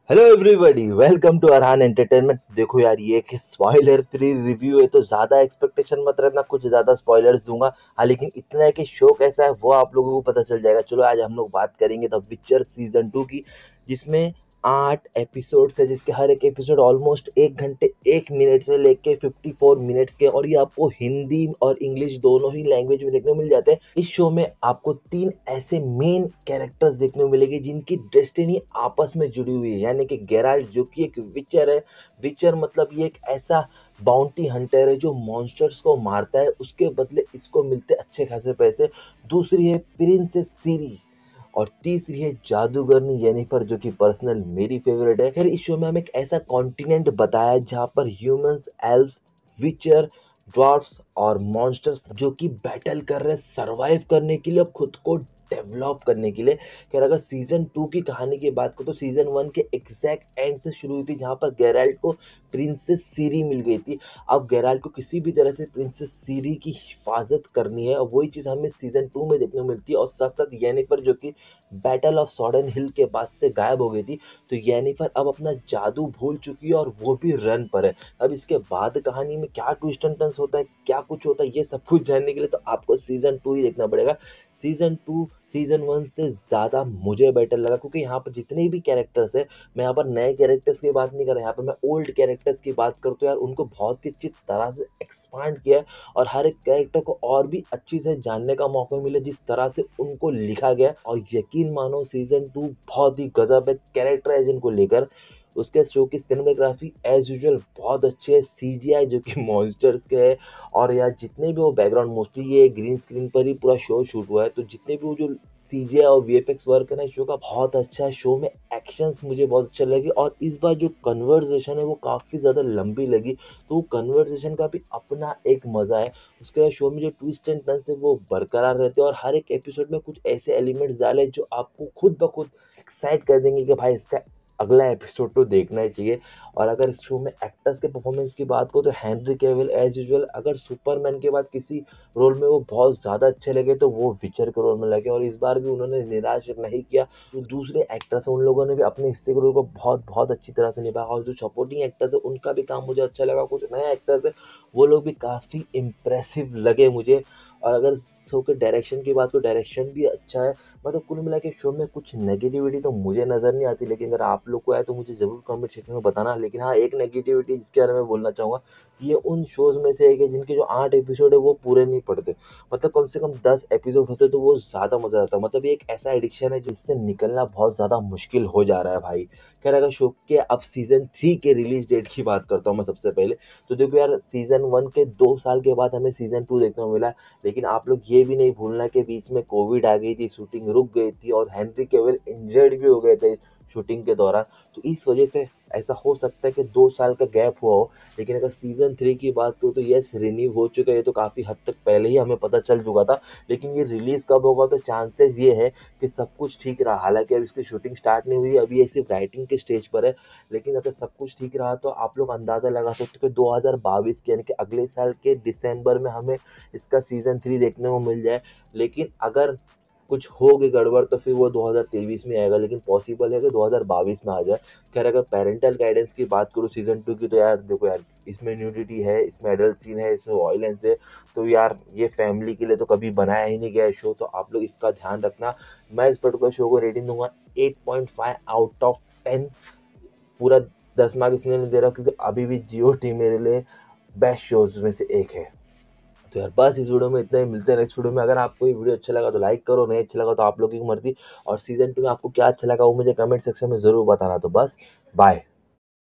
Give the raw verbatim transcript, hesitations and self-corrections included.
Hello everybody, welcome to Arhan entertainment. देखो यार, ये एक स्पॉइलर फ्री रिव्यू है तो ज्यादा एक्सपेक्टेशन मत रखना, कुछ ज्यादा स्पॉयलर्स दूंगा। हाँ, लेकिन इतना है कि शो कैसा है वो आप लोगों को पता चल जाएगा। चलो आज हम लोग बात करेंगे द विचर सीजन टू की, जिसमें आठ एपिसोड्स है, जिसके हर एक एपिसोड ऑलमोस्ट एक घंटे एक मिनट से लेके फिफ्टी फोर मिनट्स के, और ये आपको हिंदी और इंग्लिश दोनों ही लैंग्वेज में देखने को मिल जाते हैं। इस शो में आपको तीन ऐसे मेन कैरेक्टर्स देखने को मिलेंगे जिनकी डेस्टिनी आपस में जुड़ी हुई है, यानी कि गेराल्ट जो कि एक विचर है। विचर मतलब ये एक ऐसा बाउंटी हंटर है जो मॉन्स्टर्स को मारता है, उसके बदले इसको मिलते अच्छे खासे पैसे। दूसरी है प्रिंसेस सीरी, और तीसरी है जादूगरनी येनिफर, जो कि पर्सनल मेरी फेवरेट है। खैर, इस शो में हमें एक ऐसा कॉन्टिनेंट बताया है जहाँ पर ह्यूमंस, एल्व्स, विचर, ड्वार्फ्स और मॉन्स्टर्स जो कि बैटल कर रहे हैं सरवाइव करने के लिए, खुद को डेवलप करने के लिए। खैर, अगर सीजन टू की कहानी की बात करो तो सीजन वन के एग्जैक्ट एंड से शुरू हुई थी, जहां पर गेराल्ट को प्रिंसेस सीरी मिल गई थी। अब गेराल्ट को किसी भी तरह से प्रिंसेस सीरी की हिफाजत करनी है, और वही चीज हमें सीजन टू में देखने को मिलती है। और साथ साथ येनिफर, जो कि बैटल ऑफ सॉडन हिल के बाद से गायब हो गई थी, तो येनिफर अब अपना जादू भूल चुकी है और वो भी रन पर है। अब इसके बाद कहानी में क्या ट्विस्ट एंड टर्न्स होता है, क्या कुछ होता है, ये सब कुछ जानने के लिए तो आपको सीजन टू ही देखना पड़ेगा। सीजन टू सीजन वन से ज्यादा मुझे बेटर लगा, क्योंकि यहाँ पर जितने भी कैरेक्टर्स है, मैं यहाँ पर नए कैरेक्टर्स की बात नहीं कर रहा, यहाँ पर मैं ओल्ड कैरेक्टर्स की बात करता हूँ यार, उनको बहुत ही अच्छी तरह से एक्सपांड किया है, और हर एक कैरेक्टर को और भी अच्छी से जानने का मौका मिला जिस तरह से उनको लिखा गया। और यकीन मानो सीजन टू बहुत ही गजब है कैरेक्टराइजेशन को लेकर। उसके शो की सिनेमेटोग्राफी एज यूजुअल बहुत अच्छी है, सीजीआई जो कि मॉन्स्टर्स के है, और यार जितने भी वो बैकग्राउंड, मोस्टली ये ग्रीन स्क्रीन पर ही पूरा शो शूट हुआ है, तो जितने भी वो जो सीजीआई और वीएफएक्स वर्क है ना शो का, बहुत अच्छा है। शो में एक्शंस मुझे बहुत अच्छा लगे, और इस बार जो कन्वर्सेशन है वो काफी ज्यादा लंबी लगी, तो कन्वर्सेशन का भी अपना एक मजा है। उसके बाद शो में जो ट्विस्ट एंड टर्न्स है वो बरकरार रहते हैं, और हर एक एपिसोड में कुछ ऐसे एलिमेंट्स डाले जो आपको खुद ब खुद एक्साइट कर देंगे कि भाई इसका अगला एपिसोड तो देखना ही चाहिए। और अगर इस शो में एक्टर्स के परफॉर्मेंस की बात करो तो हेनरी कैविल एज यूजुअल, अगर सुपरमैन के बाद किसी रोल में वो बहुत ज्यादा अच्छे लगे तो वो विचर के रोल में लगे, और इस बार भी उन्होंने निराश नहीं किया। जो दूसरे एक्टर्स हैं उन लोगों ने भी अपने हिस्से के रोल को बहुत बहुत अच्छी तरह से निभाया, और जो सपोर्टिंग एक्टर्स है उनका भी काम मुझे अच्छा लगा। कुछ नए एक्टर्स है वो लोग भी काफी इम्प्रेसिव लगे मुझे। और अगर शो के डायरेक्शन की बात, तो डायरेक्शन भी अच्छा है। मतलब कुल मिला के शो में कुछ नेगेटिविटी तो मुझे नजर नहीं आती, लेकिन अगर आप लोग को आए तो मुझे जरूर कमेंट सेक्शन में बताना। लेकिन हाँ, एक नेगेटिविटी जिसके बारे में बोलना चाहूंगा, ये उन शोज में से एक है जिनके जो आठ एपिसोड है वो पूरे नहीं पड़ते। मतलब कम से कम दस एपिसोड होते तो वो ज्यादा मजा आता। मतलब ये एक ऐसा एडिक्शन है जिससे निकलना बहुत ज्यादा मुश्किल हो जा रहा है भाई। खैर, अगर शो के अब सीजन थ्री के रिलीज डेट की बात करता हूँ मैं सबसे पहले, तो देखो यार, सीजन वन के दो साल के बाद हमें सीजन टू देखने को मिला। लेकिन आप लोग ये भी नहीं भूलना कि बीच में कोविड आ गई थी, शूटिंग रुक गई थी, और हेनरी केवल इंजर्ड भी हो गए थे शूटिंग के दौरान। तो इस वजह से ऐसा हो सकता है कि दो साल का गैप हुआ हो। लेकिन अगर सीजन थ्री की बात करूँ तो यस, रिन्यू हो चुका है, ये तो काफी हद तक पहले ही हमें पता चल चुका था। लेकिन ये रिलीज कब होगा, तो चांसेस ये है कि सब कुछ ठीक रहा। हालांकि अब इसकी शूटिंग स्टार्ट नहीं हुई, अभी ये सिर्फ राइटिंग के स्टेज पर है। लेकिन अगर सब कुछ ठीक रहा तो आप लोग अंदाजा लगा सकते हो कि दो हज़ार बाईस के, यानी कि अगले साल के दिसंबर में हमें इसका सीजन थ्री देखने को मिल जाए। लेकिन अगर कुछ हो गई गड़बड़ तो फिर वो दो हज़ार तेईस में आएगा, लेकिन पॉसिबल है कि दो हज़ार बाईस में आ जाए। खैर, अगर पेरेंटल गाइडेंस की बात करूँ सीजन टू की, तो यार देखो यार, इसमें न्यूडिटी है, इसमें एडल्ट सीन है, इसमें वायलेंस है, तो यार ये फैमिली के लिए तो कभी बनाया ही नहीं गया है शो, तो आप लोग इसका ध्यान रखना। मैं इस पर्टिकुलर शो को रेटिंग दूंगा eight point five out of ten. पूरा दस मार्क इसलिए नहीं दे रहा क्योंकि अभी भी जियो टी मेरे लिए बेस्ट शोज में से एक है। तो यार बस इस वीडियो में इतना ही, मिलते हैं नेक्स्ट वीडियो में। अगर आपको ये वीडियो अच्छा लगा तो लाइक करो, नहीं अच्छा लगा तो आप लोगों की मर्जी। और सीजन टू में आपको क्या अच्छा लगा वो मुझे कमेंट सेक्शन में जरूर बताना। तो बस बाय।